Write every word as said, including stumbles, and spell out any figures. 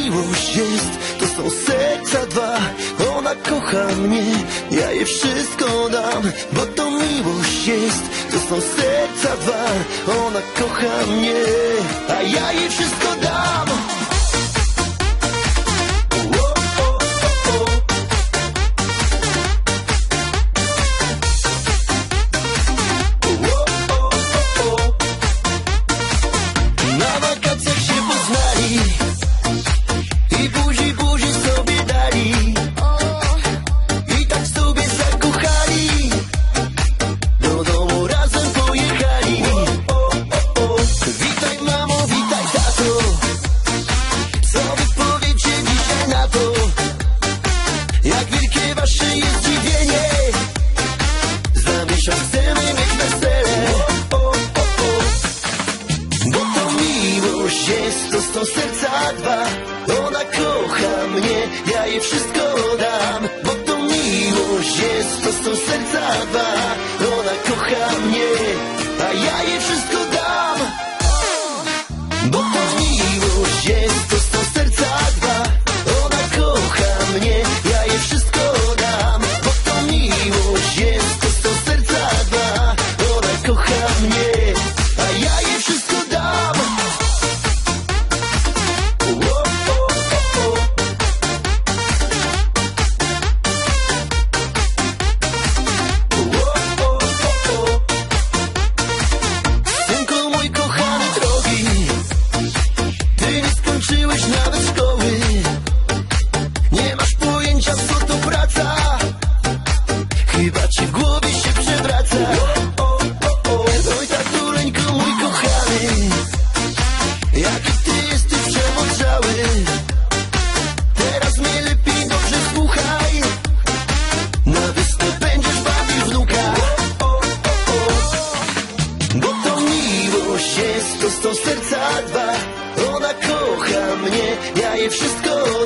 miłość jest, to są serca dwa. Ona kocha mnie, ja jej wszystko dam. Bo to miłość jest, to są serca dwa. Ona kocha mnie, a ja jej wszystko dam. Na wakacjach się poznali i buzi buzi sobie dali, i tak sobie zakochali, do domu razem pojechali. Witaj mamo, witaj tato, co wy powiecie dzisiaj na to? Jak wielkie wasze jest zdziwienie, za miesiąc chcemy mieć wesele. Bo to miłość jest, to są serca dwa. Ona kocha mnie, ja jej wszystko dam. Bo to miłość jest, to są serca dwa. Ona kocha mnie, a ja jej wszystko dam. Bo to miłość jest, to są serca dwa. Ona kocha mnie, ja jej wszystko dam. Bo to miłość jest, to są serca dwa. Ona kocha mnie, a ja jej wszystko dam. Synku mój kochany drogi, ty nie skończyłeś nawet szkoły. Nie masz pojęcia co to praca, chyba ci w głowie się przewraca. Oj tatuleńku mój kochany, jaki ty jesteś przemądrzały. Teraz mnie lepiej dobrze słuchaj, na wyspę będziesz bawił wnuka. Bo to miłość jest, to są serca dwa. Ona kocha mnie, ja jej wszystko